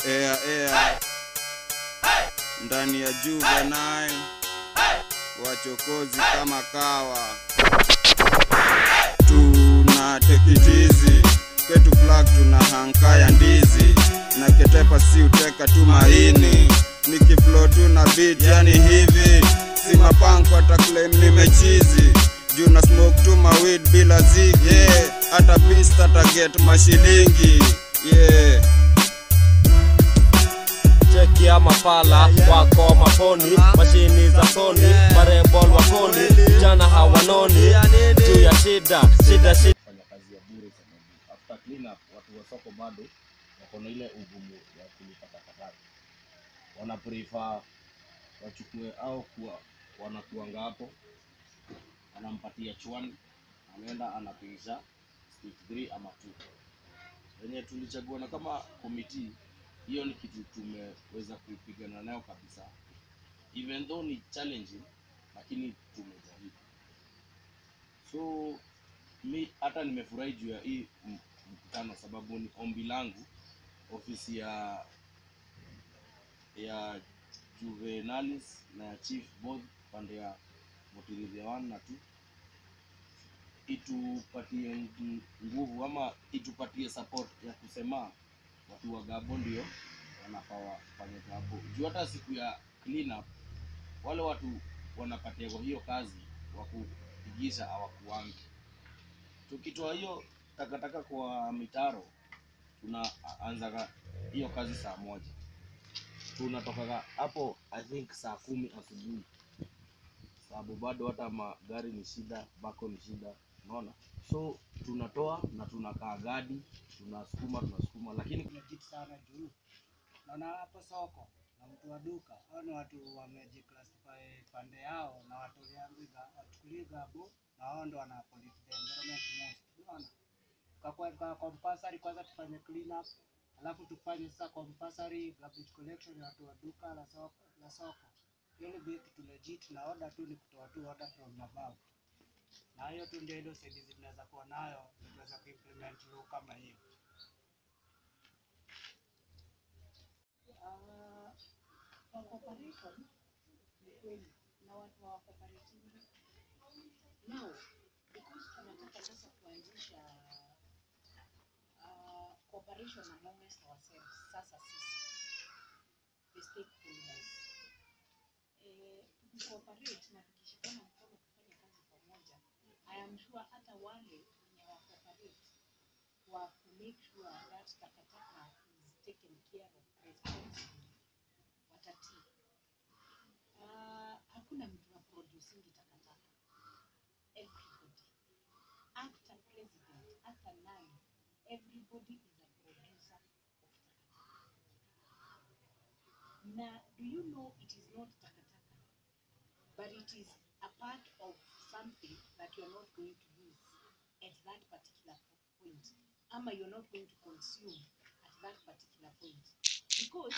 ndani ya Juvenile wachokozi kama kawa. Tuna tekitizi ketu flag, tuna hankaya ndizi na ketepa, si uteka tu maini nikiflow tu na beat, yani hivi si mapanko ataclaim nimechizi juu na smoke tu maweed bila zigi, hata pista target mashilingi, cheki ya mapala wako maponi, mashini za Sony, marembol wakoni, vijana hawanoni juu ya shida. Fanya kazi ya bure sababu after clean up watu wa soko bado wako na ile ugumu ya kulipa takataka. Wana prefer wachukue au kuwa wanakuanga hapo, anampatia chwani, anaenda anapigisha stick 3 ama 2. Wenye tulichagua na kama committee, hiyo ni kitu tumeweza kupigana nayo kabisa. Even though ni challenging, lakini tumejaribu. So mi hata nimefurahi juu ya hii mkutano sababu ni ombi langu ofisi ya Juvenalis na ya Chief both pande ya Motirizia 1 na 2 itupatie nguvu ama itupatie support ya kusema watu wa Gabon ndio wanafaa wafanye hapo. Juu hata siku ya clean up wale watu wanapatia kwa hiyo kazi wa kupigisha hawakuangi. Tukitoa hiyo takataka kwa mitaro, tunaanza hiyo kazi saa 1. Tunatoka hapo I think saa 10 asubuhi. Sababu bado hata magari ni shida, bako ni shida, unaona? So tunatoa na tunakaa gadi, tunasukuma, lakini tunajit sana juu. Naona hapo soko na mtu wa duka, hao ni watu wamejiclassify pande yao na watu watuliga hapo, na hao ndo wana pollute the environment most. Unaona? Kwa compulsory kwanza tufanye clean up, alafu tufanye sasa compulsory garbage collection ya watu wa duka la soko. Hiyo ni kitu legit, na order tu ni kutoa tu order from above. Na hiyo tu ndio ile service tunaweza kuwa nayo, tunaweza kuimplement law kama hiyo. Cooperation ni kweli na watu wa cooperative now, because tunataka sasa kuanzisha cooperation amongst ourselves. Sasa sisi the stakeholders cooperate na tukishikana mkono kufanya kazi pamoja, I am sure hata wale wenye wa cooperate wa make sure that takataka is taken care of responsibly watati. Hakuna mtu wa producing takataka. Everybody, after president, after nine, everybody is a producer of takataka. Now, do you know it is not takataka, but it is a part of something that you are not going to use at that particular point, ama you're not going to consume at that particular point, because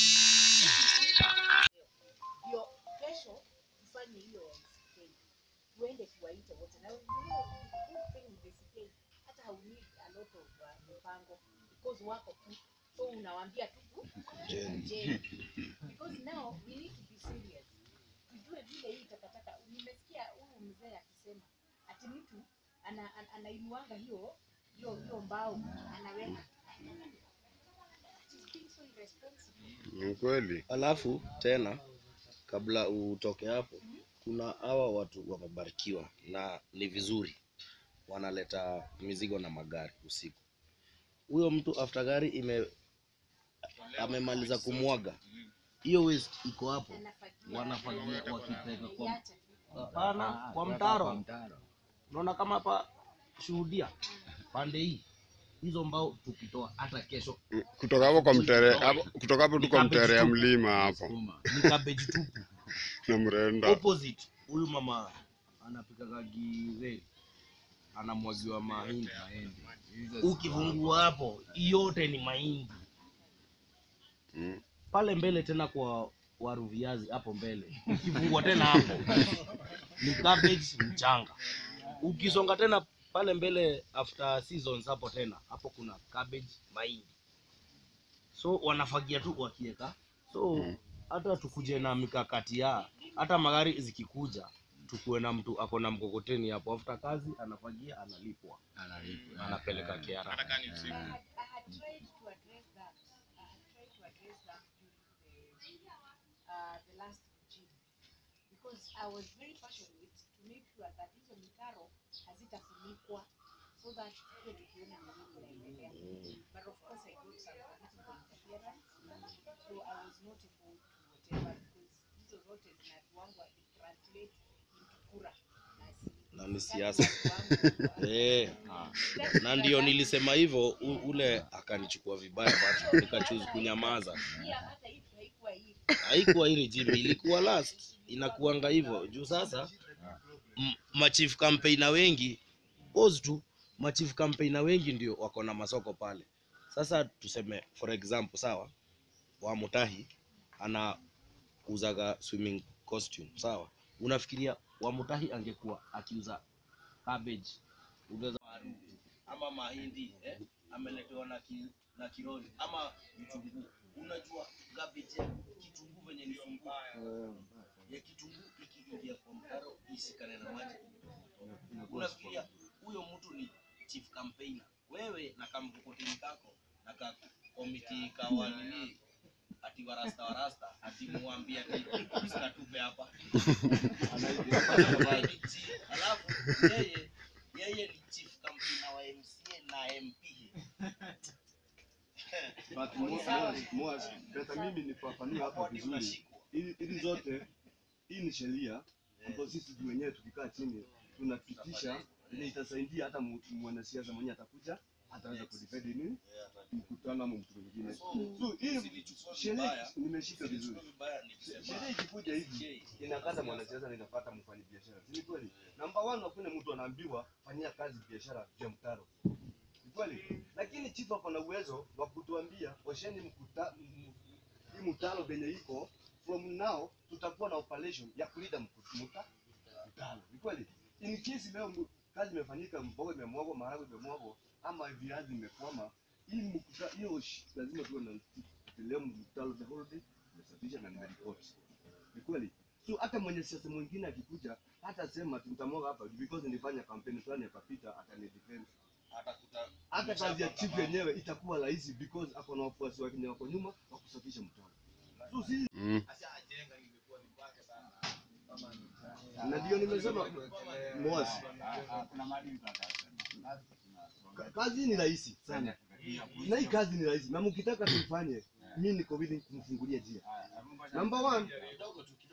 your kesho ufanye hiyo SK uende kuwaita wote. Na good thing with the SK, hata how need a lot of mipango because wako tu, so unawaambia tu because now we need to be serious. Tujue vile hii takataka. Nimesikia huyu mzee akisema ati mtu anainuanga hiyo mbao anaweka. Ni kweli. Alafu tena kabla utoke hapo, kuna hawa watu wamebarikiwa na ni vizuri wanaleta mizigo na magari usiku. Huyo mtu after gari amemaliza kumwaga, hiyo waste iko hapo, wanafagia wakipeka kwa mtaro. Unaona kama hapa shuhudia pande hii, hizo mbao tukitoa hata kesho kutoka hapo kwa mtere hapo, kutoka hapo tu kwa mtere ya mlima hapo ni cabbage tupu na mrenda opposite. Huyu mama anapika gagire, anamwagiwa mahindi. Ukifungua hapo yote ni mahindi. Pale mbele tena kwa waru viazi hapo mbele, ukifungua tena hapo ni cabbage mchanga. Ukisonga tena pale mbele after seasons hapo tena hapo kuna cabbage mahindi. so wanafagia tu wakieka. So hata tukuje na mikakati ya hata magari zikikuja tukuwe na mtu ako na mkokoteni hapo, after kazi anafagia, analipwa, anapeleka KRA. I had tried to address that. I had tried to address that during the last regime, because I was very passionate to make sure that hizo mitaro hazitafunikwa so that tuwe tukiona nini inaendelea. But of course I got some political interference, so I was not able to whatever, because hizo zote zinatuangwa translate into kura Na ni siasa. Na ndio nilisema hivyo, ule akanichukua vibaya, but nikachoose kunyamaza. Haikuwa hii regime, ilikuwa last, inakuanga hivyo. Juu sasa machief campaigner wengi pose tu, machief campaigner wengi ndio wako na masoko pale. Sasa tuseme for example, sawa, wa Mutahi anauzaga swimming costume, sawa. Unafikiria wa Mutahi angekuwa akiuza cabbage, ungeza ama mahindi, ameletewa na kiroli ama vitunguu. Unajua cabbage ya kitunguu venye ni mbaya. Ya kitunguu ikiingia kwa mtaro isikane na maji. Unafikiria huyo mtu ni chief campaigner? Wewe na kamkokoteni kako na ka committee kawani ati warasta ati muambie ati usitupe hapa. Alafu yeye ni chief campaigner wa MCA na MP. But Moaz, beta mimi nifafanue hapa vizuri. Hizi zote, hii ni sheria ambapo sisi wenyewe tukikaa chini tunapitisha, ili itasaidia hata mwanasiasa mwenyewe atakuja ataweza kudefend nini mkutano ama mtu mwingine. So hii sheria nimeshika vizuri. Sheria ikikuja hivi inakata mwanasiasa na inapata mfanya biashara. Si kweli? Number 1, hakuna mtu anaambiwa fanyia kazi biashara ya mtaro. Kweli, lakini chief ako na uwezo wa kutuambia osheni hii mtaro venye iko, from now tutakuwa na operation ya kulinda mtaro. Ni kweli, in case leo kazi imefanyika, mboga imemwagwa, maharagwe imemwagwa ama viazi imekwama, hiyo lazima tuwe na leo mtaro the whole day umesafisha na nimeripot. Ni kweli. So hata mwenye siasa mwingine akikuja hata sema tutamwaga hapa because nilifanya kampeni fulani akapita atanidefend. Hata kazi ya chief yenyewe itakuwa rahisi because ako na wafuasi wake wako nyuma wa kusafisha mtaro. So si ashajenga imekuwa ni mbaya sana. Na ndio nimesema Moaz, kuna mali kazi ni rahisi sana. Na hii kazi ni rahisi. Na mkitaka tufanye, mimi niko willing kumfungulia njia. Number 1 kidogo tu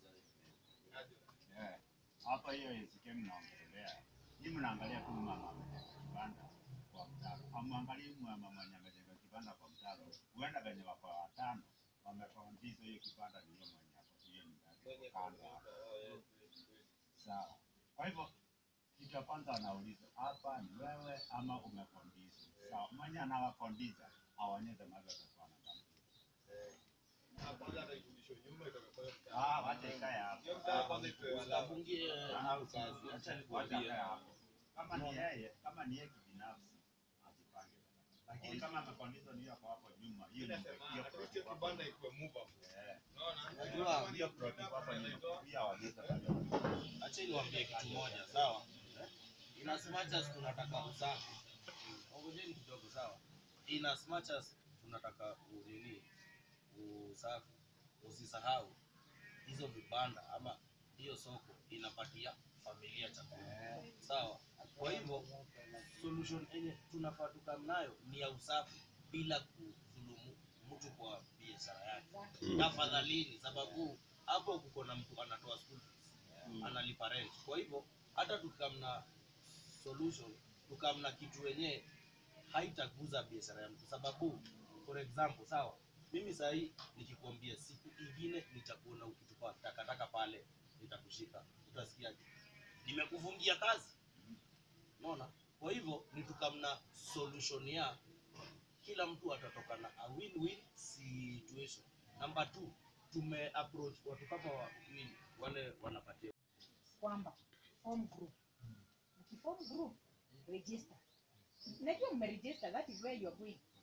hapa hiyo isikemi naongelea. Ni mnaangalia tu mama kibanda kwa mtaro. Amwangalie mama mwenye amejenga kibanda kwa mtaro. Huenda venye wako watano wamekondiza hiyo kibanda ndio mwenye hapo hiyo ni kanda. Sawa. Kwa hivyo kitu kwanza anauliza hapa ni wewe ama umekondiza. Sawa. Mwenye anawakondiza aonyeshe maana kwa nani. Kwanza ataifundisha nyumba itakuwa wacha ikae hapo. Utabungie au kazi. Acha nikwambie hapo. Kama ni yeye binafsi ajipange. Lakini kama amekondiza ni hapo hapo nyuma, hiyo ni hiyo kibanda iko movable. Unaona? Unajua hiyo project hapa ni pia wanaita pale. Acha niwaambie kitu moja, sawa? In as much as tunataka usafi. Ongojeni kidogo, sawa? In as much as tunataka unini usafi, usisahau hizo vibanda ama hiyo soko inapatia familia chakula. Sawa? Kwa hivyo solution yenye tunafaa tukamnayo ni ya usafi bila kudhulumu mtu kwa biashara yake. Tafadhalini, sababu hapo kuko na mtu anatoa school fees, analipa rent. Kwa hivyo hata tukamna solution, tukamna kitu yenye haitaguza biashara ya mtu, sababu for example, sawa, mimi sasa hii nikikwambia siku nyingine nitakuona ukitupa takataka pale, nitakushika, utasikia nimekufungia kazi. Unaona? Kwa hivyo ni tukamna solution ya kila mtu atatoka na a win-win situation. Number 2, tume approach watu kama wale wanapatia kwamba form group. Ukiform group, register. Najua mmeregister, that is where you are going.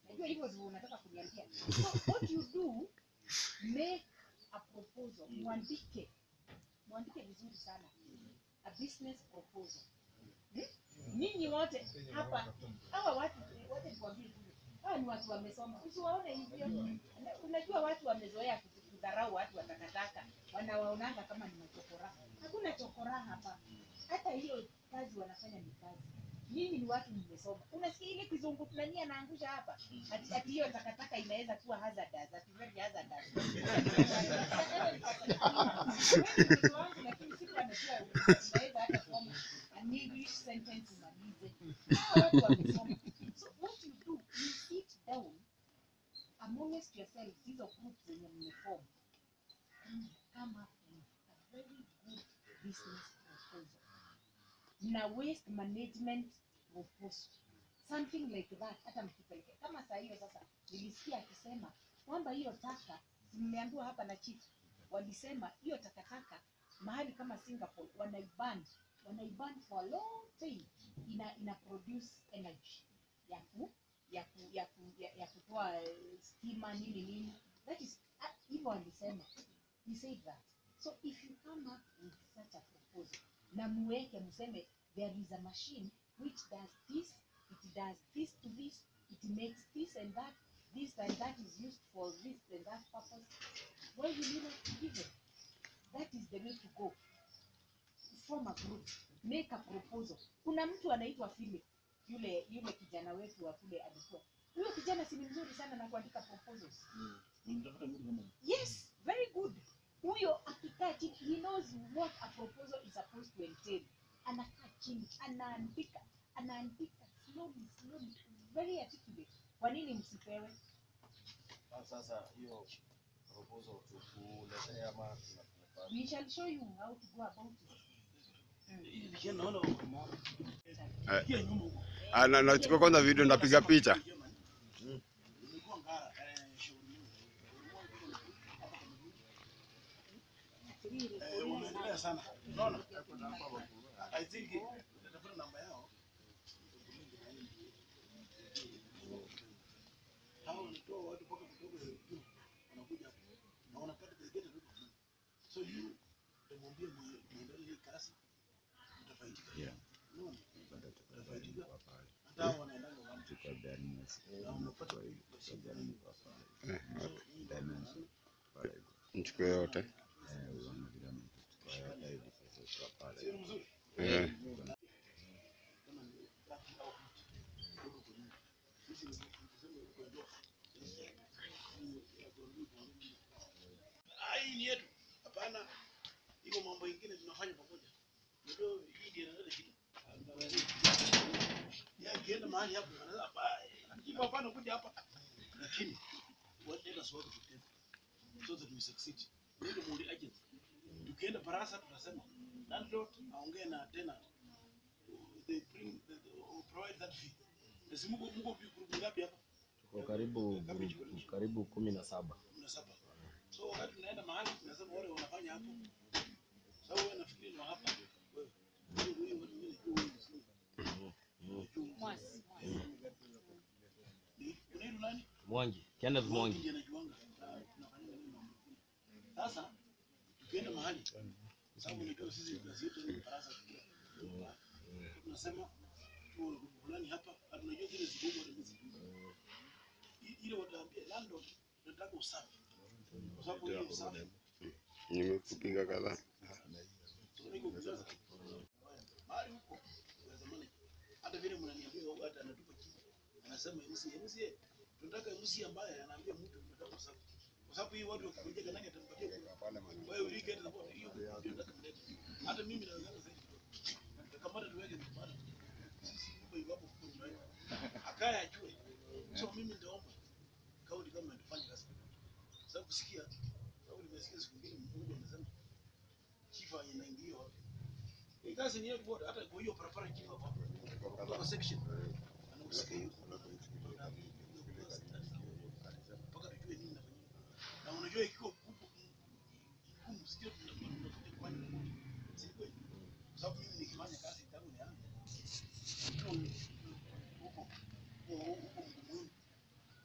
Najua hivyo ndio unataka kuniambia. So what you do, make a proposal. Mwandike vizuri sana. A business proposal. Nyinyi wote hapa, hawa watu wote nikwambie tu. Hawa ni watu wamesoma. Usiwaone hivyo. Unajua watu wamezoea kudharau watu watakataka. Wanawaonanga kama ni machokora. Hakuna chokora hapa. Hata hiyo kazi wanafanya ni kazi. Nyinyi ni watu mmesoma. Unasikia ile kizungu fulani anaangusha hapa. Ati hiyo takataka inaweza kuwa hazardous, ati very hazardous. Lakini siku anajua unaweza hata kusoma an English sentence umalize. Watu wamesoma. So what you do, you sit down amongst yourselves, hizo groups zenye mmeform, and come up with a very good business proposal. Na waste management proposal, something like that. Hata mkipeleke kama saa hiyo sasa, nilisikia akisema kwamba hiyo taka, nimeambiwa hapa na chief, walisema hiyo takataka mahali kama Singapore wanaiban for a long time, ina produce energy ya kutoa stima nini. That is hivyo walisema. He said that. So if you come up with such a proposal, na muweke museme there is a machine which does this, it does this to this, it makes this and that is used for this and that purpose, why will you not give it? That is the way to go. Form a group, make a proposal. Kuna mtu anaitwa Philip, yule kijana wetu wa kule alikuwa. Huyo kijana si mzuri sana na kuandika proposals. Yes, very good. Huyo akikaa chini, he knows what a proposal is supposed to entail. Anakaa chini, anaandika slowly, very articulate. Kwa nini msipewe? Sasa hiyo proposal tukuletea ama We shall show you how to go about it. Nachukua kwanza video, ndapiga picha. Wameendelea sana. Unaona? I think nitafuta namba yao. Hao wanatoa watu mpaka kutoka juu. Wanakuja na wanapata delegated huko. So you tumwambie muendelee hii kazi. Mtafaidika. Yeah. Unaona? Mtafaidika. Hata wanaenda kwa ndani. Na unapata Nichukue yote. Hii ni yetu. Hapana. Iko mambo mengine tunafanya pamoja. Ndio hii ndio inaleta shida. Ya kienda mahali hapo anaweza hapa hapana kuja hapa. Lakini whatever sort of thing so that we succeed. Ndio muri agent. Tukienda Barasa tunasema landlord aongee na tena they bring provide that fee. Nasi mko group ngapi hapa? Tuko karibu 17. So wakati tunaenda mahali tunasema wale wanafanya hapo. Sawa, wewe nafikiri ni hapa. Wewe Mwangi, Kenneth Mwangi. Sasa tukienda mahali sababu ndio sisi gazeti ni Barasa tunasema fulani hapa tunajua zile zigogo na mizigo ile wataambia landlord tunataka usafi kwa sababu hiyo usafi Nimekupiga kadhaa. mahali huko kwa zamani hata vile mnaniambia hata anatupa chini anasema MC tunataka MC ambaye anaambia mtu tunataka usafi kwa sababu hii watu wakikuja kanani atampatia wewe weekend na kwa hiyo tunataka mlete hata mimi naweza zaidi kama tuweke mbali kwa hivyo hapo kwa nyumba akaya ajue so mimi nitaomba kauli kama nitafanya kazi sababu kusikia sababu nimesikia siku nyingine mmoja anasema chifa inaingia wapi hii kazi ni yetu wote hata kwa hiyo barabara chini hapo kwa section anakusikia hiyo mpaka tujue nini nafanyika na unajua ikiko huko msikio tunakuja kufanya si kweli sababu mimi nikifanya kazi tangu nianze huko muhimu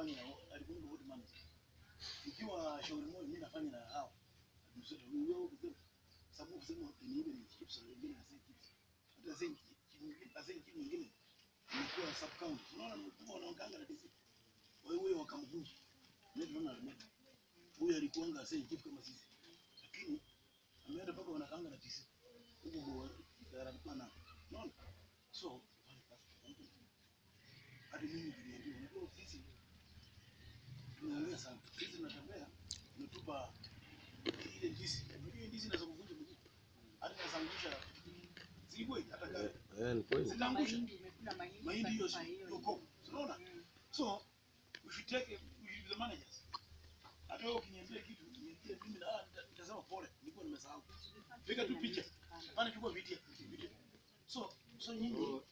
nafanya na alikuwa wote mama. Ikiwa shauri moja mimi nafanya na hao. Msito huyo sababu kusema ni ile ni chips na nyingine na chips. Hata zenki nyingine ilikuwa sub county. Unaona mkubwa wanaonganga na DC. Wewe wakamvunja. Mimi naona alimeta. Huyo alikuanga zenki kama sisi. Lakini ameenda mpaka wanakaanga na DC. Huko ikarabana na. Unaona? So hadi mimi niliambiwa unajua sisi tunaongea sana. Sisi tunatembea tunatupa ile ndizi. Unajua ndizi inaweza kuvunja mguu. Hata inasangusha zibwe hata gari. Ni kweli. Zinaangusha. Mahindi hiyo yuko. Unaona? So we should take the managers. Hata wewe ukiniambia kitu niambie mimi na nitasema pole. Nilikuwa nimesahau. Piga tu picha. Bana chukua video. So nyinyi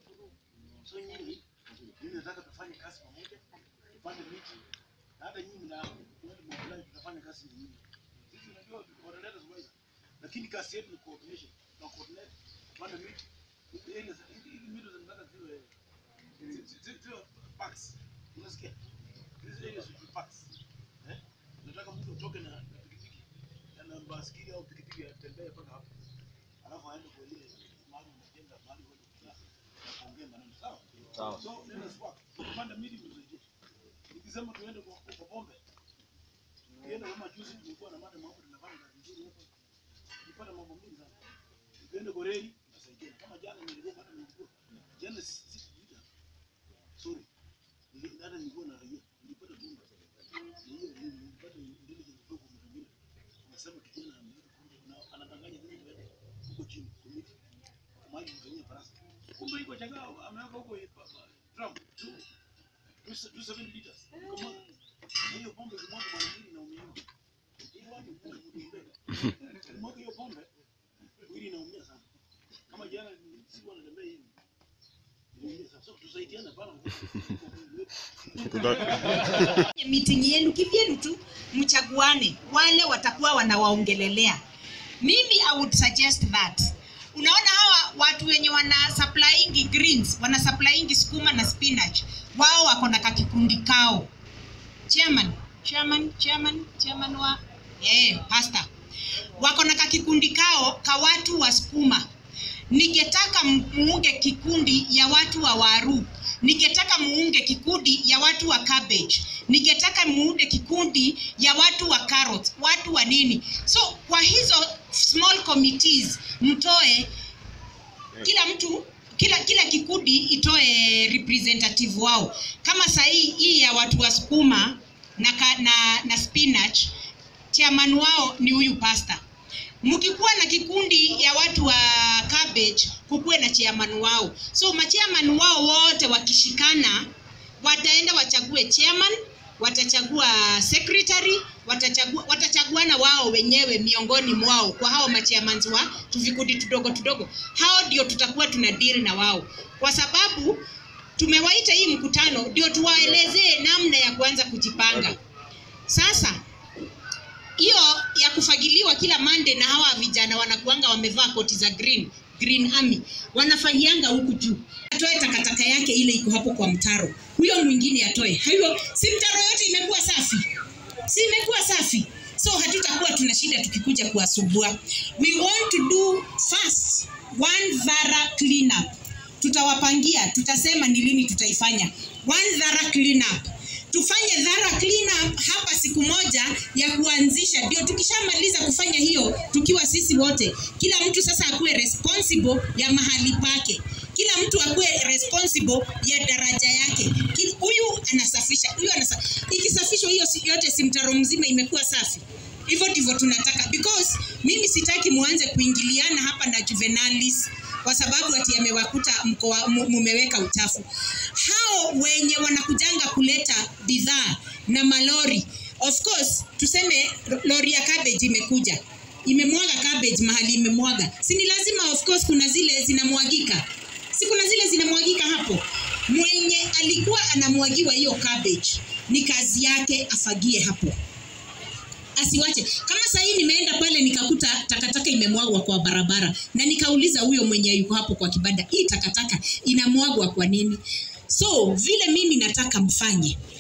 mimi nataka tufanye kazi pamoja. Tufanye miti. Na hata nyinyi na wewe mwanadamu tutafanya kazi nyingi. Sisi unajua tunaendelea zoezi. Lakini kazi yetu ni coordination. Na coordinate tufanye miti. Ile miti zinataka ziwe packs. Unasikia? Hizi ile sio packs. Nataka mtu atoke na pikipiki. Na basikeli au pikipiki atembee mpaka hapo. Alafu aende kwa ile mahali unajenga mahali wewe kuongea maneno sawa. Sawa. So let's work. Kupanda miti mzuri. Nikisema tuende kwa pombe. Tuende kama juzi tulikuwa na mada mambo tunafanya kazi nzuri hapo. Tulipata mambo mengi sana. Tuende kwa reli tunasaidia. Kama jana nilikuwa hata nilikuwa. Jana sisi vita. Sorry. Hata nilikuwa na raia. Nilipata bomba. Hiyo nilipata ndile kidogo mwingine. Unasema kijana anadanganya nini wewe? Huko chini komiti. Maji mfanyia farasa. Kumbe iko changao ameweka huko Trump 270 liters. Kama hiyo pombe kumwaga mara mbili na umeuma. Hiyo watu kumbe. Mwaka hiyo pombe mwili inaumia sana. Kama jana siku anatembea hivi. Inaumia sana. So tusaidiane bana. Meeting yenu kivyenu tu mchaguane wale watakuwa wanawaongelelea. Mimi I would suggest that. Unaona hawa watu wenye wana supplying greens, wana supplying sukuma na spinach. Wao wako na kakikundi kao. Chairman wa pastor. Wako na kakikundi kao ka watu wa sukuma. Ningetaka muunge kikundi ya watu wa waru. Ningetaka muunge kikundi ya watu wa cabbage. Ningetaka muunge kikundi ya watu wa carrots, watu wa nini. So kwa hizo small committees mtoe kila mtu kila kikundi itoe representative wao. Kama sahi hii ya watu wa sukuma na spinach, chairman wao ni huyu pastor. Mkikuwa na kikundi ya watu wa cabbage, kukuwe na chairman wao. So machairman wao wote wakishikana, wataenda wachague chairman, watachagua secretary, watachaguana wao wenyewe miongoni mwao kwa hao machairmans wa tuvikundi tudogo. Hao ndio tutakuwa tuna deal na wao. Kwa sababu tumewaita hii mkutano ndio tuwaelezee namna ya kuanza kujipanga. Sasa hiyo ya kufagiliwa kila Monday na hawa vijana wanakuanga wamevaa koti za green army, wanafagianga huku juu. Atoe takataka yake ile iko hapo kwa mtaro. Huyo mwingine atoe. Hayo si mtaro yote imekuwa safi. Si imekuwa safi. So hatutakuwa tuna shida tukikuja kuasubua. We want to do first one thorough clean up. Tutawapangia, tutasema ni lini tutaifanya. One thorough clean up. Tufanye thorough clean up hapa siku moja ya kuanzisha. Ndio tukishamaliza kufanya hiyo tukiwa sisi wote, kila mtu sasa akuwe responsible ya mahali pake. Kila mtu akuwe responsible ya daraja yake. Huyu anasafisha, huyu anasafisha. Ikisafishwa hiyo yote si mtaro mzima imekuwa safi. Hivyo ndivyo tunataka, because mimi sitaki muanze kuingiliana hapa na Juvenalis kwa sababu ati amewakuta mumeweka uchafu. Hao wenye wanakujanga kuleta bidhaa na malori, of course tuseme lori ya cabbage imekuja, imemwaga cabbage mahali imemwaga, si ni lazima of course kuna zile zinamwagika. Si kuna zile zinamwagika hapo. Mwenye alikuwa anamwagiwa hiyo cabbage ni kazi yake afagie hapo. Asiwache. Kama sasa hii nimeenda pale nikakuta takataka imemwagwa kwa barabara na nikauliza huyo mwenye yuko hapo kwa kibanda, hii takataka inamwagwa kwa nini? So vile mimi nataka mfanye,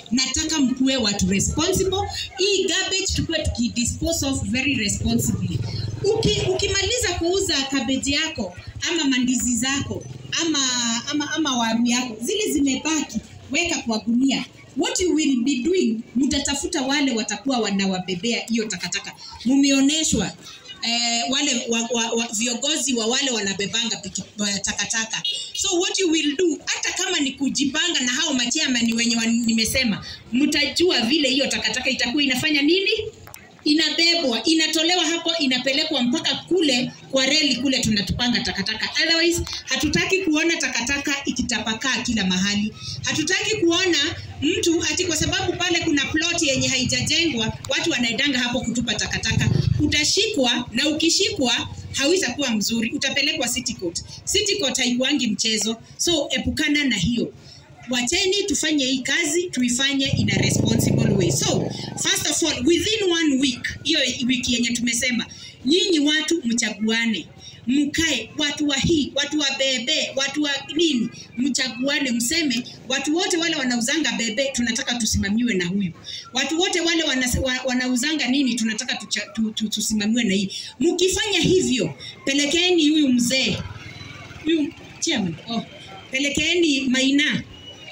nataka mkuwe watu responsible. Hii garbage tukue tukidispose of very responsibly. Ukimaliza kuuza cabbage yako ama mandizi zako ama waru yako, zile zimebaki weka kwa gunia. What you will be doing, mtatafuta wale watakuwa wanawabebea hiyo takataka. Mumeoneshwa wale viongozi wa wale wanabebanga takataka. So what you will do, hata kama ni kujipanga na hao machairman wenye nimesema, mtajua vile hiyo takataka itakuwa inafanya nini? Inabebwa, inatolewa hapo, inapelekwa mpaka kule kwa reli kule tunatupanga takataka. Otherwise hatutaki kuona takataka ikitapakaa kila mahali. Hatutaki kuona mtu ati kwa sababu pale kuna plot yenye haijajengwa watu wanaendanga hapo kutupa takataka. Utashikwa, na ukishikwa hauitakuwa mzuri, utapelekwa City Court. City Court haikuangi mchezo. So epukana na hiyo. Wacheni tufanye hii kazi, tuifanye in a responsible way. So first of all, within 1 week, hiyo wiki yenye tumesema, nyinyi watu mchaguane, mkae, watu wa hii, watu wa bebe, watu wa nini, mchaguane, mseme watu wote wale wanauzanga bebe tunataka tusimamiwe na huyu, watu wote wale wanauzanga nini tunataka tusimamiwe na hii. Mkifanya hivyo, pelekeni huyu mzee, huyu chairman, pelekeni Maina.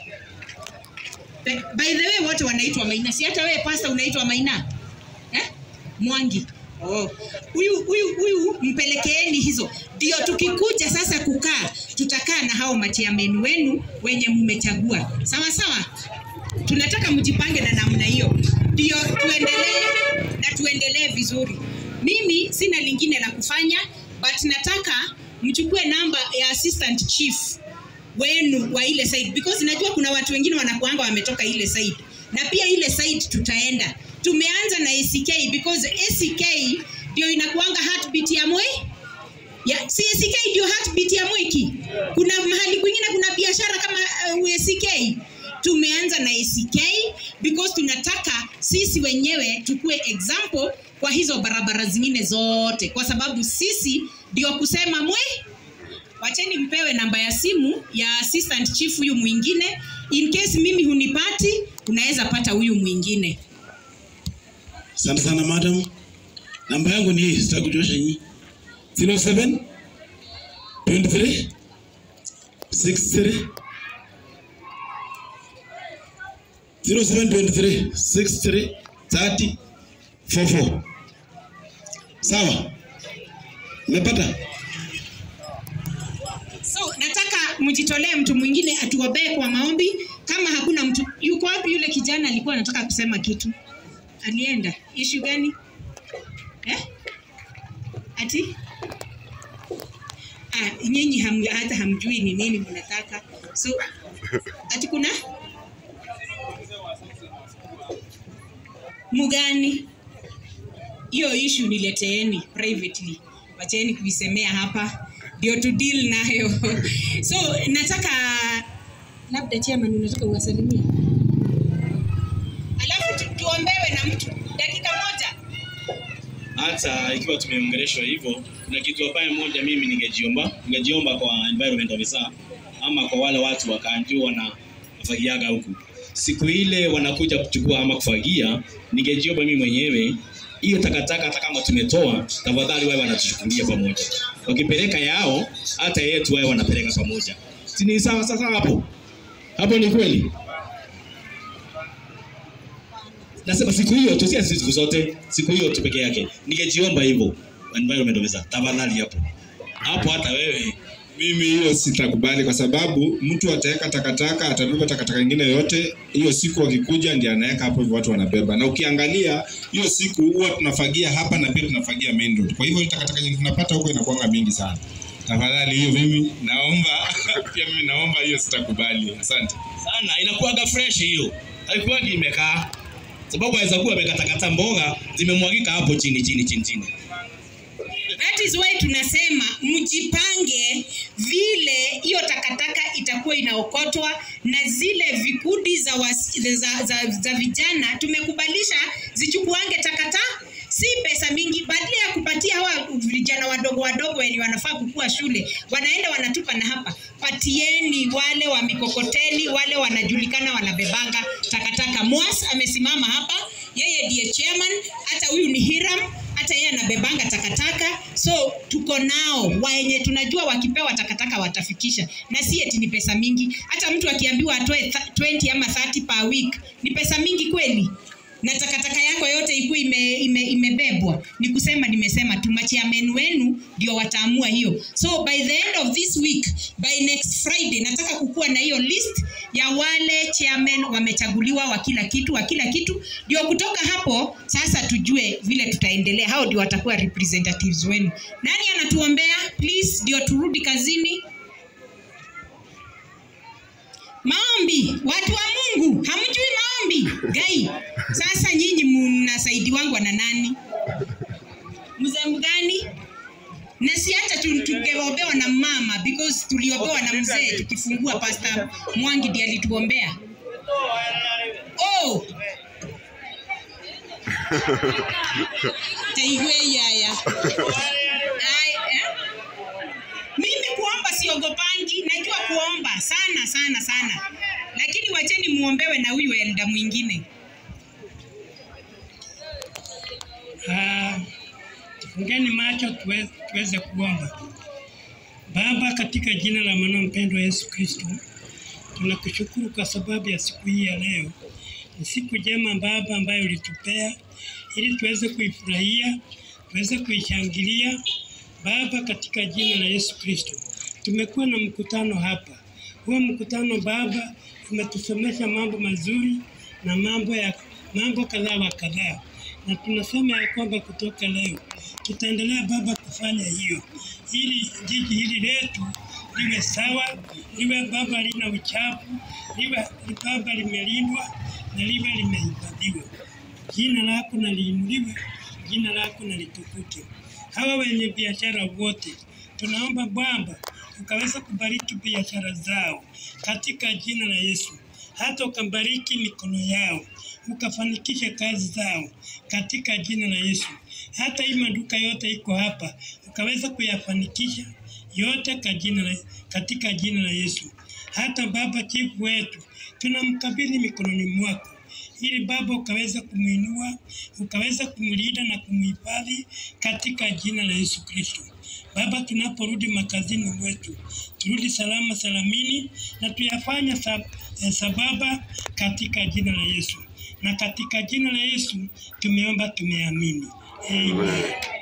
By the way, wote wanaitwa Maina. Si hata wewe pastor unaitwa Maina? Mwangi. Huyu mpelekeeni hizo. Ndio tukikuja sasa kukaa, tutakaa na hao machairman wenu wenye mmechagua. Sawa sawa? Tunataka mjipange na namna hiyo. Ndio tuendelee vizuri. Mimi sina lingine la kufanya, but nataka mchukue namba ya assistant chief wenu wa ile side, because najua kuna watu wengine wanakuanga wametoka ile side, na pia ile side tutaenda. Tumeanza na ACK because ACK ndio inakuanga heartbeat ya Moi. Si ACK ndio heartbeat ya Moi. Kuna mahali kwingine kuna biashara kama ACK. Tumeanza na ACK because tunataka sisi wenyewe tukue example kwa hizo barabara zingine zote, kwa sababu sisi ndio kusema Moi. Wacheni mpewe namba ya simu ya assistant chief huyu mwingine, in case mimi hunipati, unaweza pata huyu mwingine. Asante sana madam. Namba yangu ni hii, sitakuchosha nyinyi. 07 23 63 0723 63 30 44. Sawa? Umepata? So nataka mjitolee mtu mwingine atuombee kwa maombi. Kama hakuna mtu, yuko wapi yule kijana alikuwa anataka kusema kitu? Alienda. Issue gani? Ati? Nyinyi hata hamjui ni nini mnataka. So ati kuna mugani? Hiyo issue nileteeni privately. Wacheni kuisemea hapa, ndio to deal nayo. So nataka labda chairman unataka uwasalimie, alafu tuombewe na mtu dakika moja. Hata ikiwa tumeongeleshwa hivyo, kuna kitu hapa moja mimi ningejiomba kwa environment officer ama kwa wale watu wakaanjua na kufagiaga huku. Siku ile wanakuja kuchukua ama kufagia, ningejiomba mimi mwenyewe hiyo takataka hata kama tumetoa, tafadhali wao wanatuchukulia pamoja. Wakipeleka yao, hata yetu wao wanapeleka pamoja. Si ni sawa sasa hapo? Hapo ni kweli? Nasema siku hiyo tu, si siku zote, siku hiyo tu peke yake. Ningejiomba hivyo environment officer, tafadhali hapo. Hapo hata wewe. Mimi hiyo sitakubali, kwa sababu mtu ataweka takataka, atabeba takataka nyingine yote. Hiyo siku wakikuja ndiye anaweka hapo, hivyo watu wanabeba. Na ukiangalia hiyo siku huwa tunafagia hapa na pia tunafagia main road. Kwa hivyo takataka nyingine tunapata huko inakuanga mingi sana. Tafadhali hiyo mimi naomba pia mimi naomba hiyo sitakubali. Asante. Sana inakuwaga fresh hiyo. Haikuwa imekaa. Sababu waweza kuwa amekatakata mboga zimemwagika hapo chini. That is why tunasema mjipange vile hiyo takataka itakuwa inaokotwa, na zile vikundi za vijana tumekubalisha zichukuange takataka. si pesa mingi, badala ya kupatia hawa vijana wadogo wadogo wenye wanafaa kukua shule, wanaenda wanatupa na hapa. Patieni wale wa mikokoteni, wale wanajulikana wanabebanga takataka. Mwas amesimama hapa, yeye ndiye chairman, hata huyu ni Hiram, hata yeye anabebanga takataka. So tuko nao wenye tunajua wakipewa takataka watafikisha, na si eti ni pesa mingi. Hata mtu akiambiwa atoe 20 ama 30 per week, ni pesa mingi kweli? Na takataka yako yote ikuwe imebebwa. Ni kusema nimesema tu machairman wenu ndio wataamua hiyo. So by the end of this week, by next Friday, nataka kukua na hiyo list ya wale chairman wamechaguliwa wa kila kitu. Ndio kutoka hapo sasa tujue vile tutaendelea. Hao ndio watakuwa representatives wenu. Nani anatuombea please ndio turudi kazini? Maombi, watu wa Mungu, hamjui maombi? Gai, sasa nyinyi mnasaidi wangu na nani? Mzee mgani? Na si hata tungeombewa na mama, because tuliombewa na mzee tukifungua. Pastor Mwangi ndiye alituombea. Oh! Taigwe yaya. Mimi kuomba siogopangi, najua kuomba sana. Lakini wacheni muombewe na huyu elda mwingine. Tufungeni macho tuweze kuomba. Baba, katika jina la mwana mpendwa Yesu Kristo, tunakushukuru kwa sababu ya siku hii ya leo. Ni siku njema Baba ambayo ulitupea ili tuweze kuifurahia, tuweze kuishangilia. Baba, katika jina la Yesu Kristo, tumekuwa na mkutano hapa. Huo mkutano Baba umetusomesha mambo mazuri na mambo kadhaa wa kadhaa. Na tunasema ya kwamba kutoka leo tutaendelea Baba kufanya hiyo, ili jiji hili letu liwe sawa, liwe Baba lina uchafu, liwe Baba limelindwa na liwe limehifadhiwa. Jina lako na liinuliwe, jina lako na litukuke. Hawa wenye biashara wote tunaomba Baba ukaweza kubariki biashara zao katika jina la Yesu. Hata ukabariki mikono yao, ukafanikisha kazi zao katika jina la Yesu. Hata hii maduka yote iko hapa ukaweza kuyafanikisha yote katika jina la Yesu. Hata Baba chifu wetu tunamkabidhi mikononi mwako, ili Baba ukaweza kumuinua, ukaweza kumlinda na kumhifadhi katika jina la Yesu Kristo. Baba, tunaporudi makazini mwetu, turudi salama salamini na tuyafanya sababa katika jina la Yesu. Na katika jina la Yesu tumeomba, tumeamini. Amen.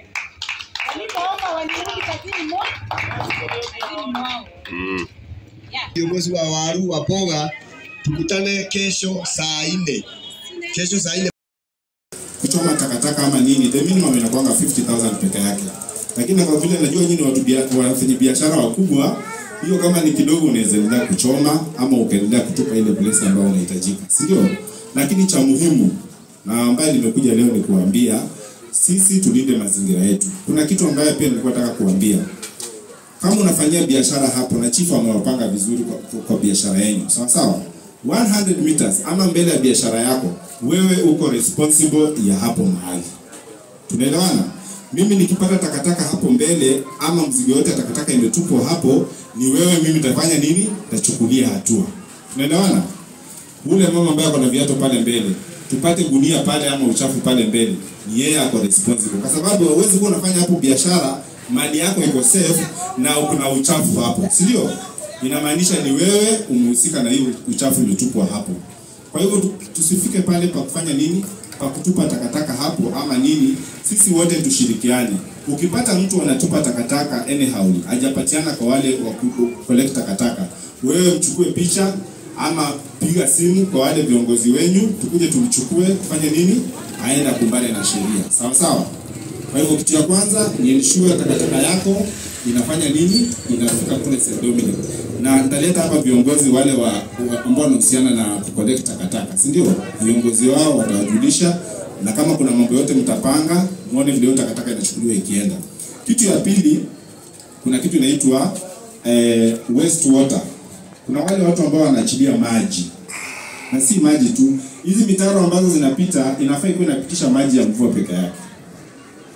Viongozi wa Waru wa Poga tukutane kesho saa 4. Kesho saa 4. Kuchoma takataka ama nini, the minimum inakuanga 50,000 peke yake. Lakini kwa vile najua nyinyi watu wanafanya biashara wakubwa, hiyo kama ni kidogo unaweza endelea kuchoma ama ukaendelea kutupa ile place ambayo inahitajika. Si ndio? Lakini cha muhimu na ambaye nimekuja leo ni kuambia sisi tulinde mazingira yetu. Kuna kitu ambaye pia nilikuwa nataka kuambia. Kama unafanyia biashara hapo na chifu amewapanga vizuri kwa biashara yenu, sawa sawa, 100 meters ama mbele ya biashara yako, wewe uko responsible ya hapo mahali. Tunaelewana? Mimi nikipata takataka hapo mbele ama mzigo yote takataka imetupwa hapo, ni wewe mimi nitafanya nini? Nitachukulia hatua. Tunaelewana? Ule mama ambaye ako na viatu pale mbele, tupate gunia pale ama uchafu pale mbele, ni yeye ako responsible. Kwa sababu huwezi kuwa unafanya hapo biashara, mali yako iko safe na kuna uchafu hapo, si ndio? Inamaanisha ni wewe umehusika na hiyo uchafu uliotupwa hapo. Kwa hivyo tusifike pale pa kufanya nini? Pa kutupa takataka hapo ama nini, sisi wote tushirikiane. Ukipata mtu anatupa takataka anyhow, hajapatiana kwa wale wa collect takataka, wewe mchukue picha ama piga simu kwa wale viongozi wenyu, tukuje tumchukue kufanya nini? Aenda kumbana na sheria. Sawa sawa? Kwa hivyo kitu ya kwanza ni ensure takataka yako inafanya nini? Inafika kule St. Dominic. Na nitaleta hapa viongozi wale ambao wanahusiana na collect takataka, si ndio? Viongozi wao watawajulisha, na kama kuna mambo yote mtapanga, muone vile takataka inachukuliwa ikienda. Kitu ya pili, kuna kitu inaitwa waste water. Kuna wale watu ambao wanaachilia maji. Na si maji tu, hizi mitaro ambazo zinapita inafaa ikuwe inapitisha maji ya mvua peke yake.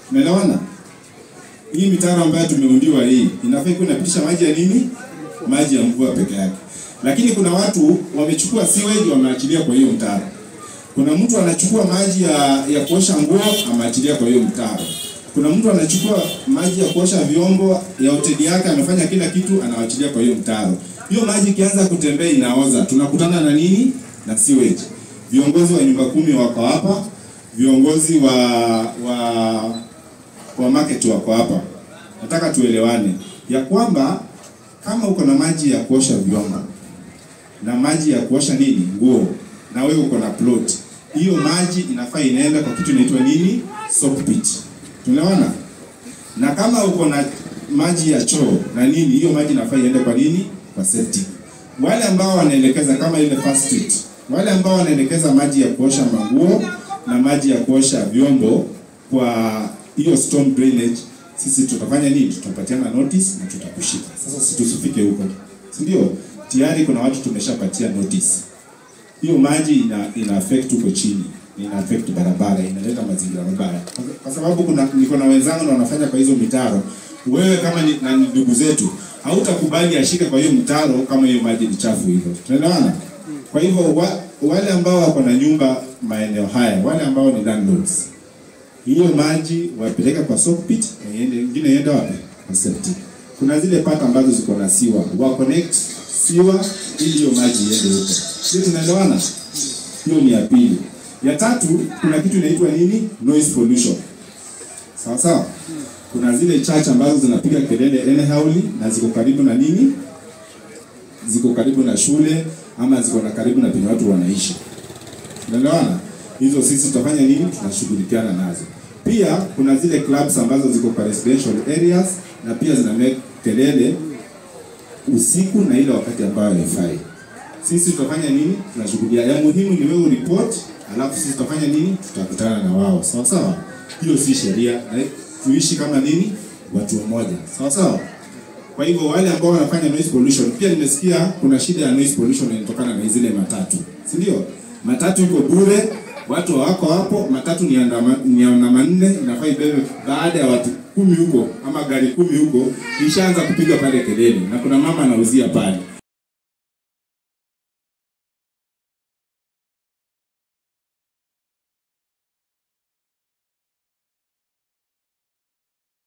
Umeelewana? Hii mitaro ambayo tumeundiwa hii inafaa kuwa inapitisha maji ya nini? Maji ya mvua peke yake. Lakini kuna watu wamechukua sewage wameachilia kwa hiyo mtaro. Kuna mtu anachukua maji ya kuosha nguo ameachilia kwa hiyo mtaro. Kuna mtu anachukua maji ya kuosha vyombo ya hoteli yake amefanya kila kitu anaachilia kwa hiyo mtaro. Hiyo maji ikianza kutembea inaoza. Tunakutana na nini? Na sewage. Viongozi wa nyumba 10 wako hapa. Viongozi wa market wako hapa. Nataka tuelewane ya kwamba kama uko na maji ya kuosha vyombo na maji ya kuosha nini? Nguo, na wewe uko na plot, hiyo maji inafaa inaenda kwa kitu inaitwa nini? Soak pit. Tunaelewana? Na kama uko na maji ya choo na nini, hiyo maji inafaa iende kwa nini? Kwa septic. Wale ambao wanaelekeza kama ile first aid, wale ambao wanaelekeza maji ya kuosha manguo na maji ya kuosha vyombo kwa hiyo storm drainage, sisi tutafanya nini? Tutapatiana notice na tutakushika. Sasa sisi tusifike huko. Si ndio? Tayari kuna watu tumeshapatia notice. Hiyo maji ina affect huko chini. Ina affect barabara, inaleta mazingira mabaya. Kwa sababu niko na wenzangu na wanafanya kwa hizo mitaro. Wewe kama ni ndugu zetu, hautakubali ashike kwa hiyo mtaro kama hiyo maji ni chafu hivyo. Tunaelewana? Kwa hivyo wale ambao wako na nyumba maeneo haya, wale ambao ni landlords, hiyo maji wapeleka kwa soak pit na nyingine iende wapi? Kwa septic. Kuna zile pata ambazo ziko na siwa, wa connect siwa ili hiyo maji iende huko. Sisi tunaelewana? Hiyo ni ya pili. Ya tatu, kuna kitu inaitwa nini? Noise pollution. Sawa sawa? Kuna zile church ambazo zinapiga kelele anyhowly na ziko karibu na nini? Ziko karibu na shule ama ziko na karibu na penye watu wanaishi. Unaelewana? Hizo sisi tutafanya nini? Tunashughulikiana nazo. Pia kuna zile clubs ambazo ziko kwa residential areas na pia zina make kelele usiku na ile wakati ambao haifai. Sisi tutafanya nini? Tunashughulikia. Ya muhimu ni wewe report, alafu sisi tutafanya nini? Tutakutana na wao. Sawa sawa? Hiyo si sheria. Na tuishi kama nini? Watu wamoja. Sawa sawa? Kwa hivyo wale ambao wanafanya noise pollution, pia nimesikia kuna shida ya noise pollution inatokana na zile matatu. Si ndio? Matatu iko bure, watu wako hapo, matatu ni andama 4, inafaa ibebe baada ya watu 10 huko ama gari 10 huko, ishaanza kupiga pale kelele na kuna mama anauzia pale.